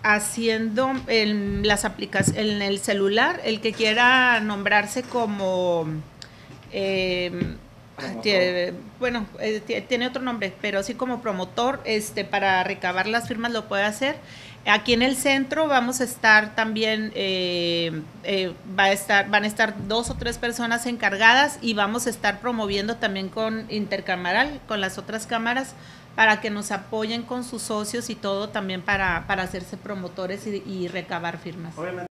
haciendo en las aplicaciones, en el celular, el que quiera nombrarse como bueno, tiene otro nombre, pero así como promotor, para recabar las firmas lo puede hacer. Aquí en el centro vamos a estar también, van a estar 2 o 3 personas encargadas y vamos a estar promoviendo también con intercamaral, con las otras cámaras, para que nos apoyen con sus socios y todo también para hacerse promotores y recabar firmas. Obviamente.